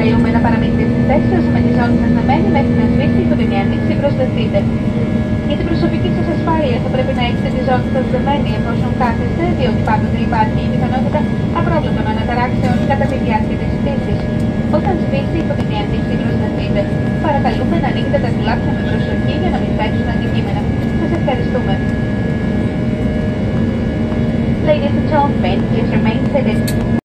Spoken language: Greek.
Παρακαλούμε να παραμείνετε στις θέσεις σας με τη ζώνη σας δεμένη μέχρι να σβήσει η φωτεινή ανοίξη προσδεθείτε. Για την προσωπική σας ασφάλεια θα πρέπει να έχετε τη ζώνη σας δεμένη εφόσον κάθεστε, διότι πάντοτε υπάρχει η πιθανότητα απρόβλεπτων αναταράξεων κατά τη διάρκεια της πτήσης. Όταν σβήσει η φωτεινή ανοίξη προσδεθείτε, παρακαλούμε να ανοίγετε τα κλάψα με προσοχή για να μην πέσουν αντικείμενα. Σας ευχαριστούμε. Ladies and gentlemen, please remain seated.